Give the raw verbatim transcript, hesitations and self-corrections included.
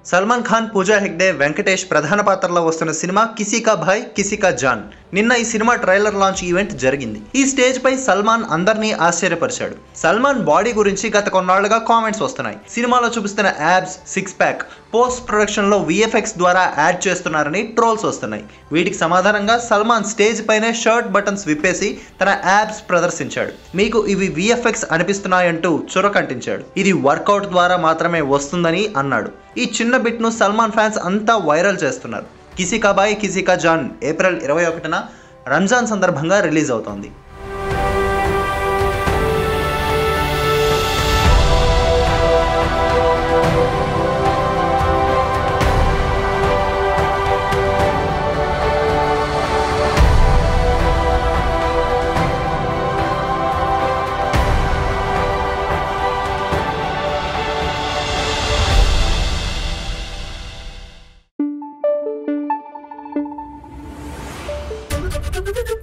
సల్మాన్ ఖాన్, పూజా హెగ్డే, వెంకటేష్ ప్రధాన పాత్రలో వస్తున్న సినిమా కిసీ కా భాయ్ కిసీ కా జాన్. నిన్న ఈ సినిమా ట్రైలర్ లాంచ్ ఈవెంట్ జరిగింది. ఈ స్టేజ్ పై సల్మాన్ అందరినీ ఆశ్చర్యపరిచాడు. సల్మాన్ బాడీ గురించి గత కొన్నాళ్లుగా కామెంట్స్ వస్తున్నాయి. సినిమాలో చూపిస్తున్న abs, six pack post production లో విఎఫ్ఎక్స్ ద్వారా యాడ్ చేస్తున్నారని ట్రోల్స్ వస్తున్నాయి. వీటికి సమాధానంగా సల్మాన్ స్టేజ్ పైనే షర్ట్ బటన్స్ విప్పేసి తన యాబ్స్ ప్రదర్శించాడు. మీకు ఇవి విఎఫ్ఎక్స్ అనిపిస్తున్నాయంటూ చురకంటించాడు. ఇది వర్కౌట్ ద్వారా మాత్రమే వస్తుందని అన్నాడు. ఈ చిన్న బిట్ ను సల్మాన్ ఫ్యాన్స్ అంతా వైరల్ చేస్తున్నారు. కిసీ కా భాయ్ కిసీ కా జాన్ ఏప్రిల్ ఇరవై ఒకటిన రంజాన్ సందర్భంగా రిలీజ్ అవుతోంది. Thank you.